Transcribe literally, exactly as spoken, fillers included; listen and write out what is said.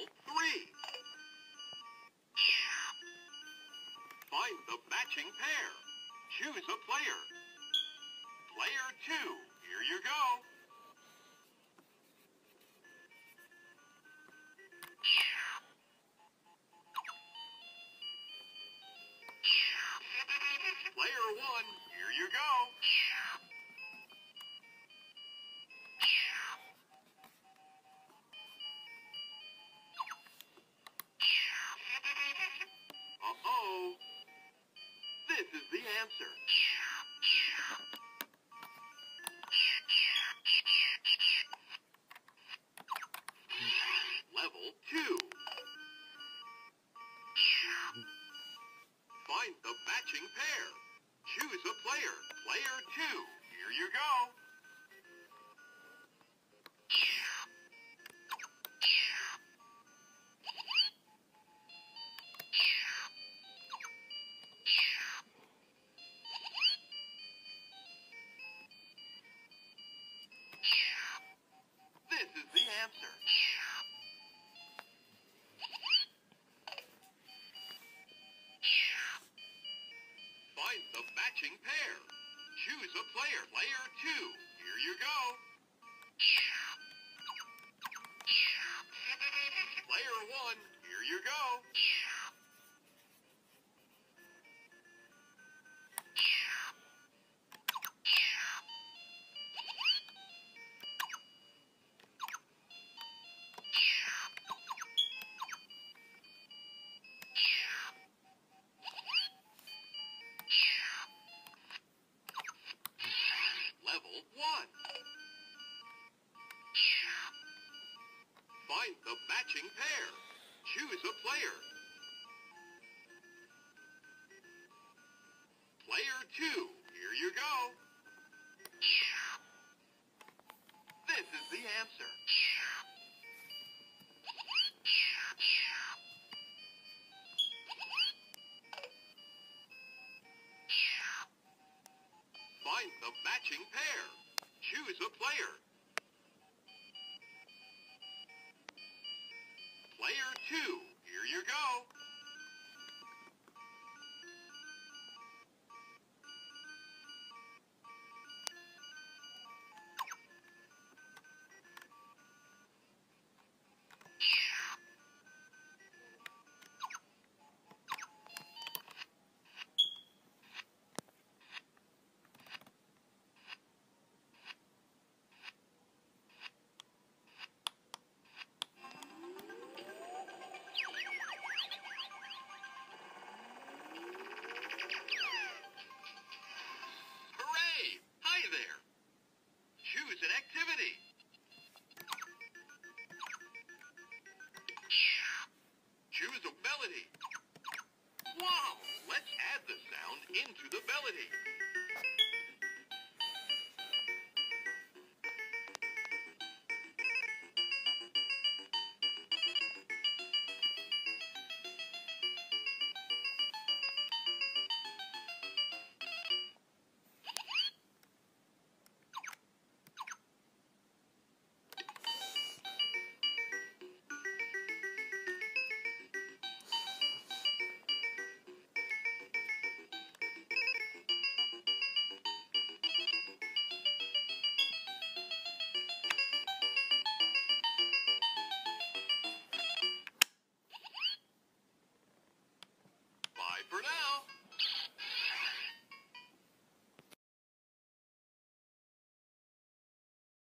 Level three. Find the matching pair. Choose a player. Player two, here you go. Player one, here you go. Uh-oh. This is the answer. Level two. Find the matching pair. Choose a player. Player two, here you go. This is the answer. Find the matching pair. Choose a player. Player two, here you go. Player one, here you go. Level one. Find the matching pair. Choose a player. Player two, here you go. This is the answer. Find the matching pair. Choose a player. Player two, here you go. Choose an activity. Choose a melody. Wow! Let's add the sound into the melody. For now.